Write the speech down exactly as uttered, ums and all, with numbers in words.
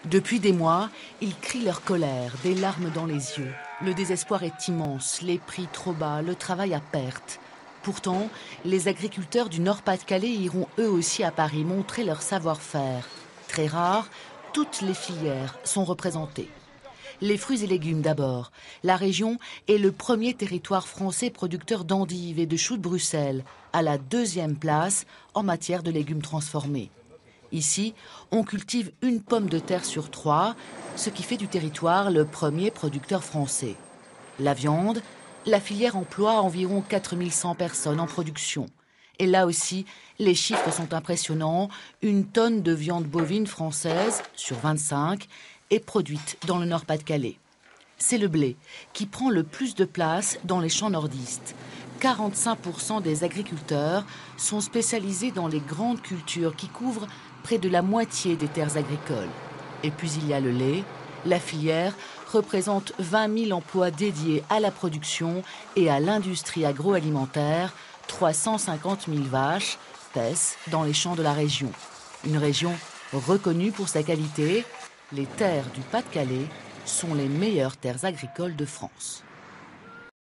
Depuis des mois, ils crient leur colère, des larmes dans les yeux. Le désespoir est immense, les prix trop bas, le travail à perte. Pourtant, les agriculteurs du Nord-Pas-de-Calais iront eux aussi à Paris montrer leur savoir-faire. Très rare, toutes les filières sont représentées. Les fruits et légumes d'abord. La région est le premier territoire français producteur d'endives et de choux de Bruxelles, à la deuxième place en matière de légumes transformés. Ici, on cultive une pomme de terre sur trois, ce qui fait du territoire le premier producteur français. La viande, la filière emploie environ quatre mille cent personnes en production. Et là aussi, les chiffres sont impressionnants. Une tonne de viande bovine française, sur vingt-cinq, est produite dans le Nord-Pas-de-Calais. C'est le blé qui prend le plus de place dans les champs nordistes. quarante-cinq pour cent des agriculteurs sont spécialisés dans les grandes cultures qui couvrent près de la moitié des terres agricoles. Et puis il y a le lait. La filière représente vingt mille emplois dédiés à la production et à l'industrie agroalimentaire. trois cent cinquante mille vaches paissent dans les champs de la région. Une région reconnue pour sa qualité. Les terres du Pas-de-Calais sont les meilleures terres agricoles de France.